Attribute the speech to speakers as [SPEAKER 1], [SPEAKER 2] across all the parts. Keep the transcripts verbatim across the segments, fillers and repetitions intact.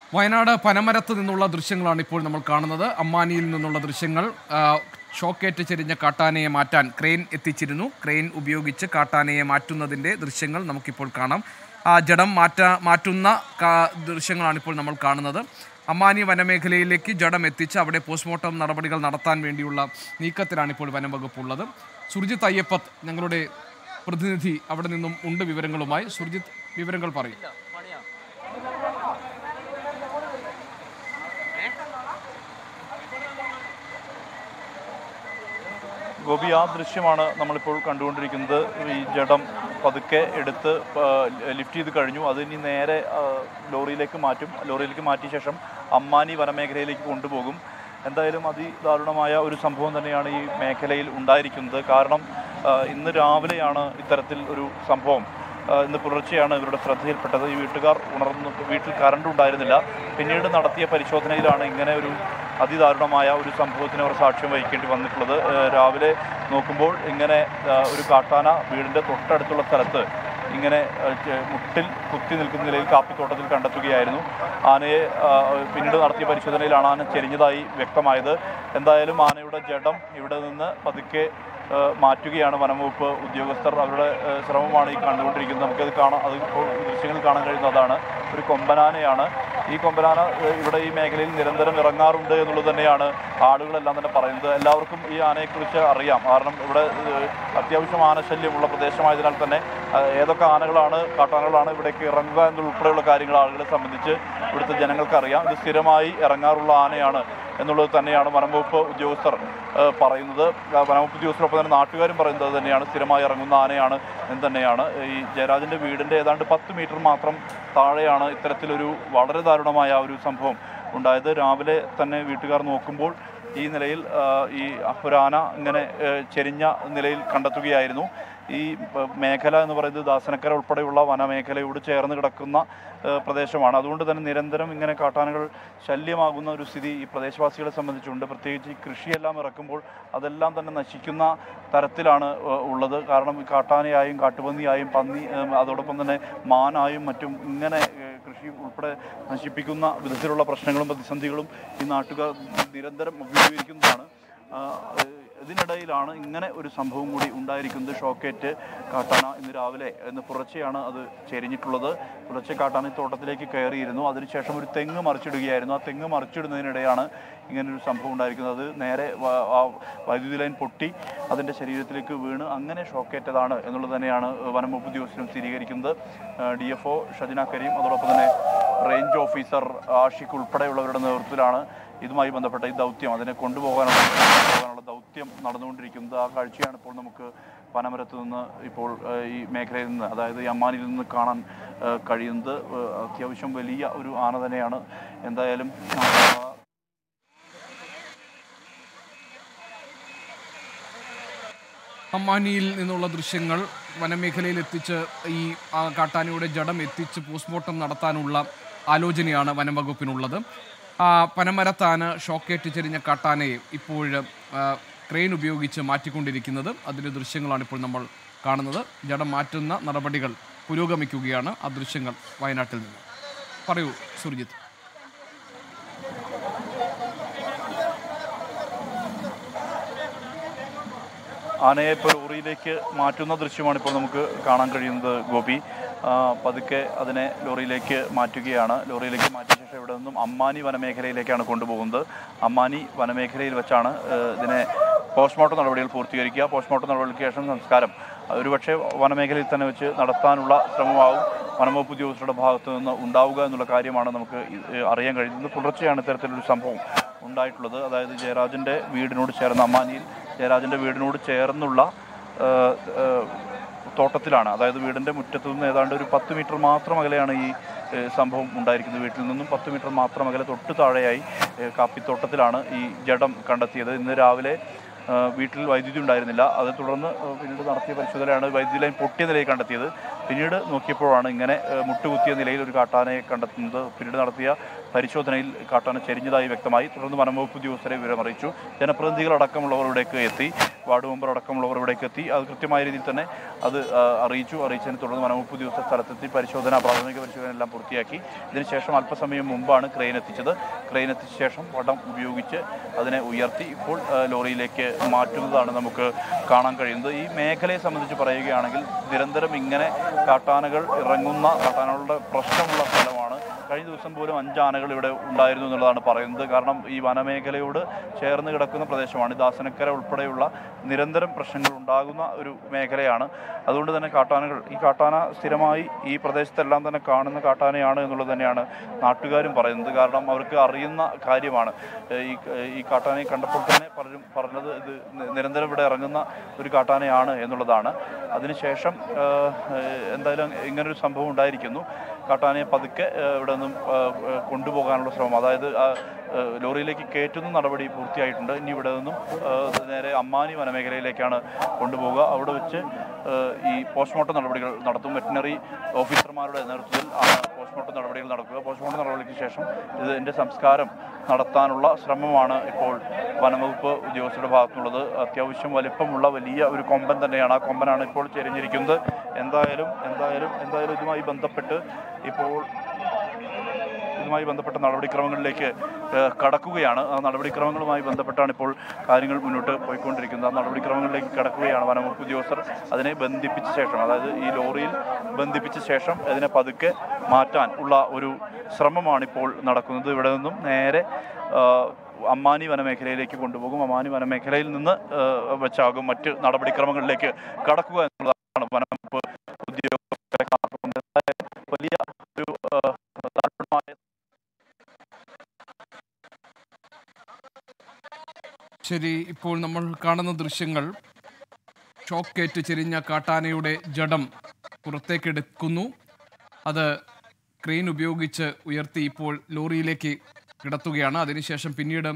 [SPEAKER 1] വയനാട് പനമരത്ത് നിന്നുള്ള ദൃശ്യങ്ങളാണ് ഇപ്പോൾ നമ്മൾ കാണുന്നത്. അമ്മാനിയിൽ നിന്നുള്ള ദൃശ്യങ്ങൾ. ഷോക്കേറ്റ് ചെരിഞ്ഞ കാട്ടാനയെ മാറ്റാൻ ക്രെയിൻ എത്തിച്ചിരുന്നു. ക്രെയിൻ ഉപയോഗിച്ച് കാട്ടാനയെ മാറ്റുന്നതിൻ്റെ ദൃശ്യങ്ങൾ നമുക്കിപ്പോൾ കാണാം. ആ ജഡം മാറ്റ മാറ്റുന്ന ദൃശ്യങ്ങളാണ് ഇപ്പോൾ നമ്മൾ കാണുന്നത്. അമ്മാനി വനമേഖലയിലേക്ക് ജഡം എത്തിച്ച് അവിടെ പോസ്റ്റ്മോർട്ടം നടപടികൾ നടത്താൻ വേണ്ടിയുള്ള നീക്കത്തിലാണ് ഇപ്പോൾ വനം വകുപ്പുള്ളത്. സുർജിത്ത് അയ്യപ്പത്ത് ഞങ്ങളുടെ പ്രതിനിധി അവിടെ നിന്നും ഉണ്ട് വിവരങ്ങളുമായി. സുർജിത്ത്, വിവരങ്ങൾ പറയും.
[SPEAKER 2] ഗോപി, ആ ദൃശ്യമാണ് നമ്മളിപ്പോൾ കണ്ടുകൊണ്ടിരിക്കുന്നത്. ഈ ജഡം പതുക്കെ എടുത്ത് ലിഫ്റ്റ് ചെയ്ത് കഴിഞ്ഞു. അതിനി നേരെ ലോറിയിലേക്ക് മാറ്റും. ലോറിയിലേക്ക് മാറ്റിയ ശേഷം അമ്മാനി വനമേഖലയിലേക്ക് കൊണ്ടുപോകും. എന്തായാലും അതിദാരുണമായ ഒരു സംഭവം തന്നെയാണ് ഈ മേഖലയിൽ ഉണ്ടായിരിക്കുന്നത്. കാരണം ഇന്ന് രാവിലെയാണ് ഇത്തരത്തിൽ ഒരു സംഭവം, ഇന്ന് പുലർച്ചെയാണ് ഇവരുടെ ശ്രദ്ധയിൽപ്പെട്ടത്. ഈ വീട്ടുകാർ ഉണർന്നു, വീട്ടിൽ കറണ്ട് ഉണ്ടായിരുന്നില്ല. പിന്നീട് നടത്തിയ പരിശോധനയിലാണ് ഇങ്ങനെ ഒരു അതിദാരുണമായ ഒരു സംഭവത്തിന് അവർ സാക്ഷ്യം വഹിക്കേണ്ടി വന്നിട്ടുള്ളത്. രാവിലെ നോക്കുമ്പോൾ ഇങ്ങനെ ഒരു കാട്ടാന വീടിൻ്റെ തൊട്ടടുത്തുള്ള സ്ഥലത്ത് ഇങ്ങനെ മുട്ടിൽ കുത്തി നിൽക്കുന്ന നിലയിൽ കാപ്പിത്തോട്ടത്തിൽ കണ്ടെത്തുകയായിരുന്നു. ആനയെ പിന്നീട് നടത്തിയ പരിശോധനയിലാണ് ആന ചെരിഞ്ഞതായി വ്യക്തമായത്. എന്തായാലും ആനയുടെ ജഡം ഇവിടെ നിന്ന് പതുക്കെ മാറ്റുകയാണ് വനംവകുപ്പ് ഉദ്യോഗസ്ഥർ. അവരുടെ ശ്രമമാണ് ഈ കണ്ടുകൊണ്ടിരിക്കുന്നത്. നമുക്കത് കാണാം, അത് ദൃശ്യങ്ങളിൽ കാണാൻ കഴിയുന്ന അതാണ്. ഒരു കൊമ്പനാനയാണ്. ഈ കൊമ്പനാന ഇവിടെ ഈ മേഖലയിൽ നിരന്തരം ഇറങ്ങാറുണ്ട് എന്നുള്ളത് തന്നെയാണ് ആളുകളെല്ലാം തന്നെ പറയുന്നത്. എല്ലാവർക്കും ഈ ആനയെക്കുറിച്ച് അറിയാം. കാരണം ഇവിടെ അത്യാവശ്യം ആനശല്യമുള്ള പ്രദേശമായതിനാൽ തന്നെ ഏതൊക്കെ ആനകളാണ്, കാട്ടാനകളാണ് ഇവിടേക്ക് ഇറങ്ങുക എന്നുൾപ്പെടെയുള്ള കാര്യങ്ങൾ ആളുകളെ സംബന്ധിച്ച് ഇവിടുത്തെ ജനങ്ങൾക്കറിയാം. ഇത് സ്ഥിരമായി ഇറങ്ങാറുള്ള ആനയാണ് എന്നുള്ളത് തന്നെയാണ് വനംവകുപ്പ് ഉദ്യോഗസ്ഥർ പറയുന്നത്. വനംവകുപ്പ് ഉദ്യോഗസ്ഥരൊപ്പം തന്നെ നാട്ടുകാരും പറയുന്നത് തന്നെയാണ്. സ്ഥിരമായി ഇറങ്ങുന്ന ആനയാണ് എന്ന് തന്നെയാണ്. ഈ ജയരാജൻ്റെ വീടിൻ്റെ ഏതാണ്ട് പത്ത് മീറ്റർ മാത്രം താഴെയാണ് ഇത്തരത്തിലൊരു വളരെ ദാരുണമായ ഒരു സംഭവം ഉണ്ടായത്. രാവിലെ തന്നെ വീട്ടുകാർ നോക്കുമ്പോൾ ഈ നിലയിൽ ഈ ഒരാന ഇങ്ങനെ ചെരിഞ്ഞ നിലയിൽ കണ്ടെത്തുകയായിരുന്നു. ഈ മേഖല എന്ന് പറയുന്നത് ദാസനക്കര ഉൾപ്പെടെയുള്ള വനമേഖലയോട് ചേർന്ന് കിടക്കുന്ന പ്രദേശമാണ്. അതുകൊണ്ട് തന്നെ നിരന്തരം ഇങ്ങനെ കാട്ടാനകൾ ശല്യമാകുന്ന ഒരു സ്ഥിതി ഈ പ്രദേശവാസികളെ സംബന്ധിച്ചുണ്ട്. പ്രത്യേകിച്ച് ഈ കൃഷിയെല്ലാം ഇറക്കുമ്പോൾ അതെല്ലാം തന്നെ നശിക്കുന്ന തരത്തിലാണ് ഉള്ളത്. കാരണം കാട്ടാനയായും കാട്ടുപന്നിയായും പന്നി, അതോടൊപ്പം തന്നെ മാനായും മറ്റും ഇങ്ങനെ കൃഷി ഉൾപ്പെടെ നശിപ്പിക്കുന്ന വിധത്തിലുള്ള പ്രശ്നങ്ങളും പ്രതിസന്ധികളും ഈ നാട്ടുകാർ നിരന്തരം അഭിമുഖീകരിക്കുന്നതാണ്. ഇതിനിടയിലാണ് ഇങ്ങനെ ഒരു സംഭവം കൂടി ഉണ്ടായിരിക്കുന്നത്. ഷോക്കേറ്റ് കാട്ടാന ഇന്ന് രാവിലെ ഇന്ന് പുലർച്ചെയാണ് അത് ചെരിഞ്ഞിട്ടുള്ളത്. പുലർച്ചെ കാട്ടാന തോട്ടത്തിലേക്ക് കയറിയിരുന്നു. അതിനുശേഷം ഒരു തെങ്ങ് മറിച്ചിടുകയായിരുന്നു. ആ തെങ്ങ് മറിച്ചിടുന്നതിനിടെയാണ് ഇങ്ങനൊരു സംഭവം ഉണ്ടായിരിക്കുന്നത്. അത് നേരെ ആ വൈദ്യുതി ലൈൻ പൊട്ടി അതിൻ്റെ ശരീരത്തിലേക്ക് വീണ് അങ്ങനെ ഷോക്കേറ്റതാണ് എന്നുള്ളത് തന്നെയാണ് വനം വകുപ്പ് ഉദ്യോഗസ്ഥരും സ്ഥിരീകരിക്കുന്നത്. D F O Shajina Kareem, അതോടൊപ്പം തന്നെ റേഞ്ച് ഓഫീസർ ആഷിഖ് ഉൾപ്പെടെയുള്ളവരുടെ നേതൃത്വത്തിലാണ് ഇതുമായി ബന്ധപ്പെട്ട ഈ ദൗത്യം, അതിനെ കൊണ്ടുപോകാനുള്ള കൊണ്ടുപോകാനുള്ള ദൗത്യം നടന്നുകൊണ്ടിരിക്കുന്നത്. ആ കാഴ്ചയാണ് ഇപ്പോൾ നമുക്ക് പനമരത്ത് നിന്ന് ഇപ്പോൾ ഈ മേഖലയിൽ നിന്ന്, അതായത് ഈ അമ്മാനിയിൽ നിന്ന് കാണാൻ കഴിയുന്നത്. അത്യാവശ്യം വലിയ ഒരു ആന തന്നെയാണ്. എന്തായാലും
[SPEAKER 1] അമ്മാനിയിൽ നിന്നുള്ള ദൃശ്യങ്ങൾ വനമേഖലയിൽ എത്തിച്ച് ഈ കാട്ടാനയുടെ ജഡം എത്തിച്ച് പോസ്റ്റ്മോർട്ടം നടത്താനുള്ള ആലോചനയാണ് വനം വകുപ്പിനുള്ളത്. പനമരത്താണ് ഷോക്കേറ്റ് ചെരിഞ്ഞ കാട്ടാനയെ ഇപ്പോൾ ക്രെയിൻ ഉപയോഗിച്ച് മാറ്റിക്കൊണ്ടിരിക്കുന്നത്. അതിൻ്റെ ദൃശ്യങ്ങളാണ് ഇപ്പോൾ നമ്മൾ കാണുന്നത്. ജഡം മാറ്റുന്ന നടപടികൾ പുരോഗമിക്കുകയാണ്. ആ ദൃശ്യങ്ങൾ വയനാട്ടിൽ നിന്ന്. പറയൂ സുർജിത്ത്.
[SPEAKER 2] ആനയെ ഇപ്പോൾ ലോറിയിലേക്ക് മാറ്റുന്ന ദൃശ്യമാണ് ഇപ്പോൾ നമുക്ക് കാണാൻ കഴിയുന്നത്. ഗോപി, പതുക്കെ അതിനെ ലോറിയിലേക്ക് മാറ്റുകയാണ്. ലോറിയിലേക്ക് മാറ്റിയ ശേഷം ഇവിടെ നിന്നും അമ്മാനി വനമേഖലയിലേക്കാണ് കൊണ്ടുപോകുന്നത്. അമ്മാനി വനമേഖലയിൽ വെച്ചാണ് ഇതിനെ പോസ്റ്റ്മോർട്ടം നടപടികൾ പൂർത്തീകരിക്കുക. പോസ്റ്റ്മോർട്ടം നടപടികൾക്ക് ശേഷം സംസ്കാരം ഒരുപക്ഷെ വനമേഖലയിൽ തന്നെ വെച്ച് നടത്താനുള്ള ശ്രമമാവും വനംവകുപ്പ് ഉദ്യോഗസ്ഥരുടെ ഭാഗത്തു നിന്ന് ഉണ്ടാവുക എന്നുള്ള കാര്യമാണ് നമുക്ക് അറിയാൻ കഴിയുന്നത്. പുലർച്ചെയാണ് ഇത്തരത്തിലൊരു സംഭവം ഉണ്ടായിട്ടുള്ളത്. അതായത് ജയരാജൻ്റെ വീടിനോട് ചേർന്ന്, അമ്മാനിയിൽ ജയരാജൻ്റെ വീടിനോട് ചേർന്നുള്ള തോട്ടത്തിലാണ്, അതായത് വീടിൻ്റെ മുറ്റത്തു നിന്ന് ഏതാണ്ട് ഒരു പത്ത് മീറ്റർ മാത്രം അകലെയാണ് ഈ സംഭവം ഉണ്ടായിരിക്കുന്നത്. വീട്ടിൽ നിന്നും പത്ത് മീറ്റർ മാത്രം അകലെ തൊട്ട് താഴെയായി കാപ്പിത്തോട്ടത്തിലാണ് ഈ ജഡം കണ്ടെത്തിയത്. ഇന്ന് രാവിലെ വീട്ടിൽ വൈദ്യുതി ഉണ്ടായിരുന്നില്ല. അതേ തുടർന്ന് പിന്നീട് നടത്തിയ പരിശോധനയാണ് വൈദ്യുതി ലൈൻ പൊട്ടിയ നിലയിൽ കണ്ടെത്തിയത്. പിന്നീട് നോക്കിയപ്പോഴാണ് ഇങ്ങനെ മുട്ടുകുത്തിയ നിലയിൽ ഒരു കാട്ടാനയെ കണ്ടെത്തുന്നത്. പിന്നീട് നടത്തിയ പരിശോധനയിൽ കാട്ടാന ചെരിഞ്ഞതായി വ്യക്തമായി. തുടർന്ന് വനംവകുപ്പ് ഉദ്യോഗസ്ഥരെ വിവരമറിയിച്ചു. ജനപ്രതിനിധികളടക്കമുള്ളവർ ഇവിടേക്ക് എത്തി, വാർഡ് മെമ്പർ അടക്കമുള്ളവർ ഇവിടേക്ക് എത്തി. അത് കൃത്യമായ രീതിയിൽ തന്നെ അത് അറിയിച്ചു. അറിയിച്ചതിനെ തുടർന്ന് വനംവകുപ്പ് ഉദ്യോഗസ്ഥർ സ്ഥലത്തെത്തി പരിശോധന, പ്രാഥമിക പരിശോധന എല്ലാം പൂർത്തിയാക്കി. ഇതിനുശേഷം അല്പസമയം മുമ്പാണ് ക്രെയിൻ എത്തിച്ചത്. ക്രെയിൻ എത്തിച്ച ശേഷം വടം ഉപയോഗിച്ച് അതിനെ ഉയർത്തി ഇപ്പോൾ ലോറിയിലേക്ക് മാറ്റുന്നതാണ് നമുക്ക് കാണാൻ കഴിയുന്നത്. ഈ മേഖലയെ സംബന്ധിച്ച് പറയുകയാണെങ്കിൽ നിരന്തരം ഇങ്ങനെ കാട്ടാനകൾ ഇറങ്ങുന്ന, കാട്ടാനകളുടെ പ്രശ്നമുള്ള സ്ഥലമാണ്. കഴിഞ്ഞ ദിവസം പോലും അഞ്ചാനകൾ ഇവിടെ ഉണ്ടായിരുന്നു എന്നുള്ളതാണ് പറയുന്നത്. കാരണം ഈ വനമേഖലയോട് ചേർന്ന് കിടക്കുന്ന പ്രദേശമാണ്. ദാസനക്കര ഉൾപ്പെടെയുള്ള നിരന്തരം പ്രശ്നങ്ങൾ ഉണ്ടാകുന്ന ഒരു മേഖലയാണ്. അതുകൊണ്ട് തന്നെ കാട്ടാനകൾ, ഈ കാട്ടാന സ്ഥിരമായി ഈ പ്രദേശത്തെല്ലാം തന്നെ കാണുന്ന കാട്ടാനയാണ് എന്നുള്ളത് തന്നെയാണ് നാട്ടുകാരും പറയുന്നത്. കാരണം അവർക്ക് അറിയുന്ന കാര്യമാണ്. ഈ ഈ കാട്ടാനയെ കണ്ടപ്പോൾ തന്നെ പലരും പറഞ്ഞത് ഇത് നിരന്തരം ഇവിടെ ഇറങ്ങുന്ന ഒരു കാട്ടാനയാണ് എന്നുള്ളതാണ്. അതിനുശേഷം എന്തായാലും ഇങ്ങനൊരു സംഭവം ഉണ്ടായിരിക്കുന്നു. കാട്ടാനയെ പതുക്കെ ഇവിടെ നിന്നും കൊണ്ടുപോകാനുള്ള ശ്രമം, അതായത് ലോറിയിലേക്ക് കയറ്റുന്ന നടപടി പൂർത്തിയായിട്ടുണ്ട്. ഇനി ഇവിടെ നിന്നും നേരെ അമ്മാനി വനമേഖലയിലേക്കാണ് കൊണ്ടുപോകുക. അവിടെ വെച്ച് ഈ പോസ്റ്റ്മോർട്ടം നടപടികൾ നടത്തും. വെറ്റിനറി ഓഫീസർമാരുടെ നേതൃത്വത്തിൽ ആണ് പോസ്റ്റ്മോർട്ടം നടപടികൾ നടക്കുക. പോസ്റ്റ്മോർട്ടം നടപടിക്ക് ശേഷം ഇതിൻ്റെ സംസ്കാരം നടത്താനുള്ള ശ്രമമാണ് ഇപ്പോൾ വനംവകുപ്പ് ഉദ്യോഗസ്ഥരുടെ ഭാഗത്തുള്ളത്. അത്യാവശ്യം വലിപ്പമുള്ള വലിയ ഒരു കൊമ്പൻ തന്നെയാണ്. ആ കൊമ്പനാണ് ഇപ്പോൾ ചെരിഞ്ഞിരിക്കുന്നത്. എന്തായാലും എന്തായാലും എന്തായാലും ഇതുമായി ബന്ധപ്പെട്ട് ഇപ്പോൾ ഇതുമായി ബന്ധപ്പെട്ട നടപടിക്രമങ്ങളിലേക്ക് കടക്കുകയാണ്. ആ നടപടിക്രമങ്ങളുമായി ബന്ധപ്പെട്ടാണ് ഇപ്പോൾ കാര്യങ്ങൾ മുന്നോട്ട് പോയിക്കൊണ്ടിരിക്കുന്നത്. ആ നടപടിക്രമങ്ങളിലേക്ക് കടക്കുകയാണ് വനംവകുപ്പ് ഉദ്യോഗസ്ഥർ. അതിനെ ബന്ധിപ്പിച്ച ശേഷം, അതായത് ഈ ലോറിയിൽ ബന്ധിപ്പിച്ച ശേഷം അതിനെ പതുക്കെ മാറ്റാൻ ഉള്ള ഒരു ശ്രമമാണിപ്പോൾ നടക്കുന്നത്. ഇവിടെ നിന്നും നേരെ അമ്മാനി വനമേഖലയിലേക്ക് കൊണ്ടുപോകും. അമ്മാനി വനമേഖലയിൽ നിന്ന് വെച്ചാകും മറ്റ് നടപടിക്രമങ്ങളിലേക്ക് കടക്കുക എന്നുള്ളതാണ് വനംവകുപ്പ് ഉദ്യോഗസ്ഥരെ കാത്തുകൊണ്ട് വലിയ ഒരു താല്പര്യമായ.
[SPEAKER 1] ശരി, ഇപ്പോൾ നമ്മൾ കാണുന്ന ദൃശ്യങ്ങൾ ഷോക്കേറ്റ് ചെരിഞ്ഞ കാട്ടാനയുടെ ജഡം പുറത്തേക്കെടുക്കുന്നു. അത് ക്രെയിൻ ഉപയോഗിച്ച് ഉയർത്തി ഇപ്പോൾ ലോറിയിലേക്ക് കിടത്തുകയാണ്. അതിനുശേഷം പിന്നീട്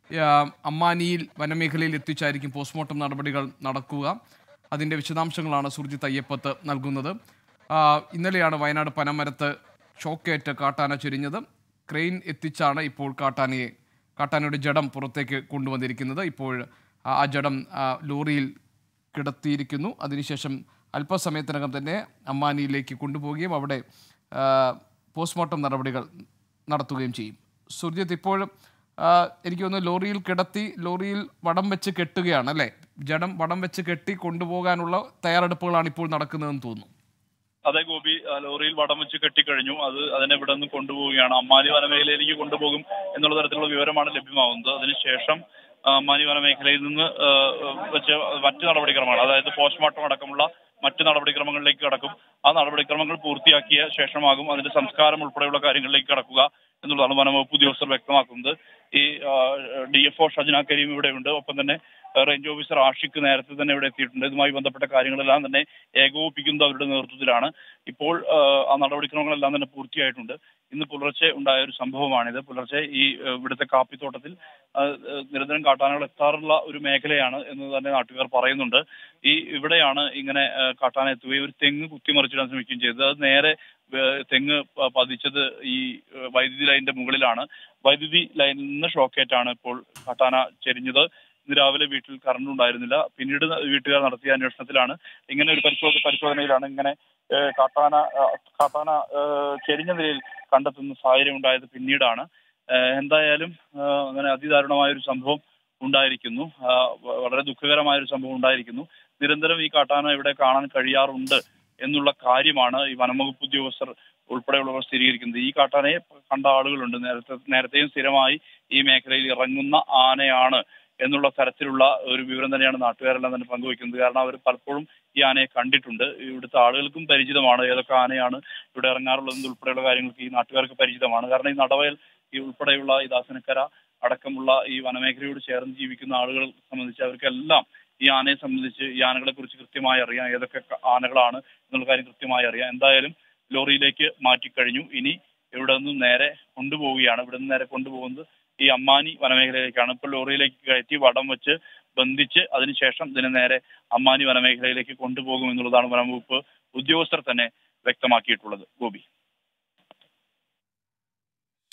[SPEAKER 1] അമ്മാനിയിൽ വനമേഖലയിൽ എത്തിച്ചായിരിക്കും പോസ്റ്റ്മോർട്ടം നടപടികൾ നടക്കുക. അതിൻ്റെ വിശദാംശങ്ങളാണ് സുർജിത്ത് അയ്യപ്പത്ത് നൽകുന്നത്. ഇന്നലെയാണ് വയനാട് പനമരത്ത് ഷോക്കേറ്റ് കാട്ടാന ചെരിഞ്ഞത്. ക്രെയിൻ എത്തിച്ചാണ് ഇപ്പോൾ കാട്ടാനയെ കാട്ടാനയുടെ ജഡം പുറത്തേക്ക് കൊണ്ടുവന്നിരിക്കുന്നത്. ഇപ്പോൾ ആ ജഡം ലോറിയിൽ കിടത്തിയിരിക്കുന്നു. അതിനുശേഷം അല്പസമയത്തിനകം തന്നെ അമ്മാനിയിലേക്ക് കൊണ്ടുപോവുകയും അവിടെ പോസ്റ്റ്മോർട്ടം നടപടികൾ നടത്തുകയും ചെയ്യും. സുർജിത്ത്, ഇപ്പോൾ എനിക്ക് തോന്നുന്നു ലോറിയിൽ കിടത്തി ലോറിയിൽ വടം വെച്ച് കെട്ടുകയാണ് അല്ലേ? ജഡം വടം വെച്ച് കെട്ടി കൊണ്ടുപോകാനുള്ള തയ്യാറെടുപ്പുകളാണ് ഇപ്പോൾ നടക്കുന്നതെന്ന് തോന്നുന്നു.
[SPEAKER 2] അതെ ഗോപി, ലോറിയിൽ വടം വെച്ച് കെട്ടിക്കഴിഞ്ഞു. അത് അതിനെ ഇവിടെ നിന്ന് കൊണ്ടുപോവുകയാണ്. അമ്മാനി വനമേഖലയിലേക്ക് കൊണ്ടുപോകും എന്നുള്ള തരത്തിലുള്ള വിവരമാണ് ലഭ്യമാവുന്നത്. അതിനുശേഷം അമ്മാനി വനമേഖലയിൽ നിന്ന് വെച്ച് മറ്റു നടപടിക്രമങ്ങൾ, അതായത് പോസ്റ്റ്മോർട്ടം അടക്കമുള്ള മറ്റു നടപടിക്രമങ്ങളിലേക്ക് കടക്കും. ആ നടപടിക്രമങ്ങൾ പൂർത്തിയാക്കിയ ശേഷമാകും അതിന്റെ സംസ്കാരം ഉൾപ്പെടെയുള്ള കാര്യങ്ങളിലേക്ക് കടക്കുക എന്നുള്ളതാണ് വനംവകുപ്പ് ഉദ്യോഗസ്ഥർ വ്യക്തമാക്കുന്നത്. ഈ D F O Shajna Kareem ഇവിടെയുണ്ട്. ഒപ്പം തന്നെ റേഞ്ച് ഓഫീസർ ആഷിഖ് നേരത്തെ തന്നെ ഇവിടെ എത്തിയിട്ടുണ്ട്. ഇതുമായി ബന്ധപ്പെട്ട കാര്യങ്ങളെല്ലാം തന്നെ ഏകോപിപ്പിക്കുന്നത് അവരുടെ നേതൃത്വത്തിലാണ്. ഇപ്പോൾ ആ നടപടിക്രമങ്ങളെല്ലാം തന്നെ പൂർത്തിയായിട്ടുണ്ട്. ഇന്ന് പുലർച്ചെ ഉണ്ടായ ഒരു സംഭവമാണിത്. പുലർച്ചെ ഈ ഇവിടുത്തെ കാപ്പിത്തോട്ടത്തിൽ നിരന്തരം കാട്ടാനകൾ എത്താറുള്ള ഒരു മേഖലയാണ് എന്ന് തന്നെ നാട്ടുകാർ പറയുന്നുണ്ട്. ഈ ഇവിടെയാണ് ഇങ്ങനെ കാട്ടാന എത്തുകയും ഒരു തെങ്ങ് കുത്തിമറിച്ചിടാൻ ശ്രമിക്കുകയും ചെയ്തത്. അത് നേരെ തെങ്ങ് പതിച്ചത് ഈ വൈദ്യുതി ലൈനിന്റെ മുകളിലാണ്. വൈദ്യുതി ലൈനിൽ നിന്ന് ഷോക്കേറ്റാണ് ഇപ്പോൾ കാട്ടാന ചെരിഞ്ഞത്. ഇന്ന് രാവിലെ വീട്ടിൽ കറണ്ട് ഉണ്ടായിരുന്നില്ല. പിന്നീട് വീട്ടുകാർ നടത്തിയ അന്വേഷണത്തിലാണ് ഇങ്ങനെ ഒരു പരിശോധന പരിശോധനയിലാണ് ഇങ്ങനെ കാട്ടാന കാട്ടാന ചെരിഞ്ഞ നിലയിൽ കണ്ടെത്തുന്ന സാഹചര്യം ഉണ്ടായത് പിന്നീടാണ്. എന്തായാലും അങ്ങനെ അതിദാരുണമായ ഒരു സംഭവം ഉണ്ടായിരിക്കുന്നു. വളരെ ദുഃഖകരമായ ഒരു സംഭവം ഉണ്ടായിരിക്കുന്നു. നിരന്തരം ഈ കാട്ടാന ഇവിടെ കാണാൻ കഴിയാറുണ്ട് എന്നുള്ള കാര്യമാണ് ഈ വനംവകുപ്പ് ഉദ്യോഗസ്ഥർ ഉൾപ്പെടെയുള്ളവർ സ്ഥിരീകരിക്കുന്നത്. ഈ കാട്ടാനയെ കണ്ട ആളുകളുണ്ട്. നേരത്തെ നേരത്തെയും സ്ഥിരമായി ഈ മേഖലയിൽ ഇറങ്ങുന്ന ആനയാണ് എന്നുള്ള തരത്തിലുള്ള ഒരു വിവരം തന്നെയാണ് നാട്ടുകാരെല്ലാം തന്നെ പങ്കുവയ്ക്കുന്നത്. കാരണം അവർ പലപ്പോഴും ഈ ആനയെ കണ്ടിട്ടുണ്ട്. ഇവിടുത്തെ ആളുകൾക്കും പരിചിതമാണ് ഏതൊക്കെ ആനയാണ് ഇവിടെ ഇറങ്ങാറുള്ളത് ഉൾപ്പെടെയുള്ള കാര്യങ്ങൾക്ക് ഈ നാട്ടുകാർക്ക് പരിചിതമാണ്. കാരണം ഈ നടവയൽ ഈ ഉൾപ്പെടെയുള്ള ഈ ദാസനക്കര അടക്കമുള്ള ഈ വനമേഖലയോട് ചേർന്ന് ജീവിക്കുന്ന ആളുകളെ സംബന്ധിച്ച് അവർക്കെല്ലാം ഈ ആനയെ സംബന്ധിച്ച് ഈ ആനകളെ കുറിച്ച് കൃത്യമായി അറിയാം. ഏതൊക്കെ ആനകളാണ് എന്നുള്ള കാര്യം കൃത്യമായി അറിയാം. എന്തായാലും ലോറിയിലേക്ക് മാറ്റിക്കഴിഞ്ഞു. ഇനി ഇവിടെ നിന്നും നേരെ കൊണ്ടുപോവുകയാണ്. ഇവിടെ നിന്ന് നേരെ കൊണ്ടുപോകുന്നത് ഈ അമ്മാനി വനമേഖലയിലേക്കാണ്. ഇപ്പോൾ ലോറിയിലേക്ക് കയറ്റി വടം വെച്ച് ബന്ധിച്ച് അതിനുശേഷം ഇതിനെ നേരെ അമ്മാനി വനമേഖലയിലേക്ക് കൊണ്ടുപോകും എന്നുള്ളതാണ് വനംവകുപ്പ് ഉദ്യോഗസ്ഥർ തന്നെ വ്യക്തമാക്കിയിട്ടുള്ളത്. ഗോപി.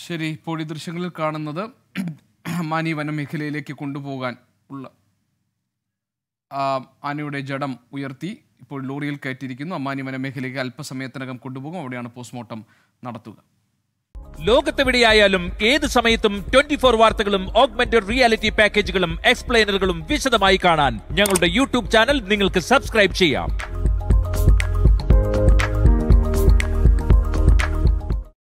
[SPEAKER 1] ശരി, ഇപ്പോൾ ഈ ദൃശ്യങ്ങളിൽ കാണുന്നത് അമ്മാനി വനമേഖലയിലേക്ക് കൊണ്ടുപോകാൻ ഉള്ള ആനയുടെ ജഡം ഉയർത്തി ഇപ്പോൾ ലോറിയിൽ കയറ്റിയിരിക്കുന്നു. അമ്മാനി വനമേഖലയ്ക്ക് അല്പസമയത്തിനകം കൊണ്ടുപോകും. അവിടെയാണ് പോസ്റ്റ്മോർട്ടം നടത്തുക.
[SPEAKER 3] ലോകത്തെവിടെയായാലും ഏത് സമയത്തും ട്വന്റി ഫോർ വാർത്തകളും ഓഗ്മെന്റഡ് റിയാലിറ്റി പാക്കേജുകളും എക്സ്പ്ലെയിനറുകളും വിശദമായി കാണാൻ ഞങ്ങളുടെ യൂട്യൂബ് ചാനൽ നിങ്ങൾക്ക് സബ്സ്ക്രൈബ് ചെയ്യാം.